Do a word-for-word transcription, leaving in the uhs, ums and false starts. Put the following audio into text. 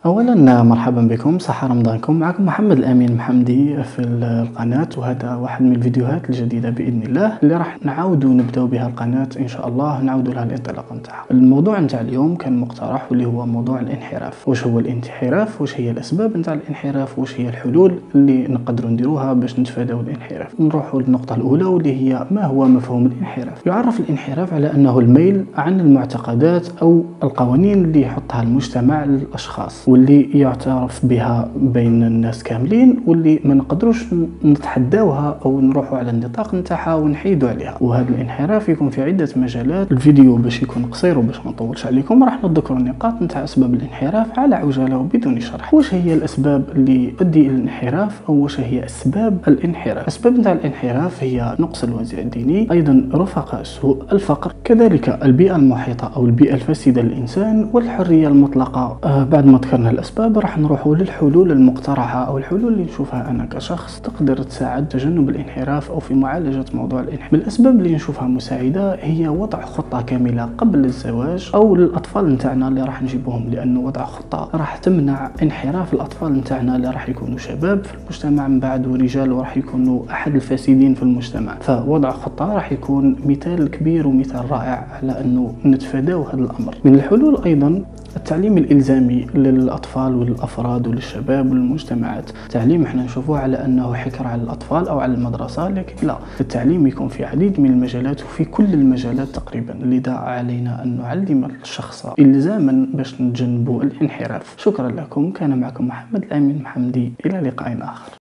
اولا مرحبا بكم، صحة رمضانكم. معكم محمد الامين محمدي في القناه، وهذا واحد من الفيديوهات الجديده باذن الله اللي راح نعاودوا نبداو بها القناه ان شاء الله، نعاودوا لها الانطلاقه نتاعها. الموضوع نتاع اليوم كان مقترح واللي هو موضوع الانحراف. واش هو الانحراف؟ واش هي الاسباب نتاع الانحراف؟ واش هي الحلول اللي نقدروا نديروها باش نتفاداو الانحراف؟ نروحوا للنقطه الاولى واللي هي ما هو مفهوم الانحراف. يعرف الانحراف على انه الميل عن المعتقدات او القوانين اللي يحطها المجتمع للاشخاص، واللي يعترف بها بين الناس كاملين، واللي ما نقدروش نتحداوها او نروحوا على النطاق نتاعها ونحيدوا عليها. وهذا الانحراف يكون في عده مجالات. الفيديو باش يكون قصير وباش ما نطولش عليكم راح نذكر النقاط نتاع اسباب الانحراف على عجاله وبدون شرح. واش هي الاسباب اللي تؤدي الى الانحراف، او واش هي اسباب الانحراف؟ اسباب نتاع الانحراف هي نقص الوازع الديني، ايضا رفقاء السوء، الفقر، كذلك البيئه المحيطه او البيئه الفاسده للانسان، والحريه المطلقه. آه بعد ما ذكرنا الاسباب راح نروحوا للحلول المقترحه او الحلول اللي نشوفها انا كشخص تقدر تساعد تجنب الانحراف او في معالجه موضوع الانحراف. من الاسباب اللي نشوفها مساعده هي وضع خطه كامله قبل الزواج او للاطفال نتاعنا اللي راح نجيبوهم، لانه وضع خطه راح تمنع انحراف الاطفال نتاعنا اللي راح يكونوا شباب في المجتمع من بعد ورجال وراح يكونوا احد الفاسدين في المجتمع. فوضع خطه راح يكون مثال كبير ومثال رائع على انه نتفاداو هذا الامر. من الحلول ايضا التعليم الإلزامي للأطفال والأفراد وللشباب والمجتمعات. التعليم احنا نشوفوه على أنه حكر على الأطفال أو على المدرسة، لكن لا، التعليم يكون في عديد من المجالات وفي كل المجالات تقريبا، لذا علينا أن نعلم الشخص إلزاما باش نتجنبوا الانحراف. شكرا لكم، كان معكم محمد الأمين محمدي، إلى لقاء آخر.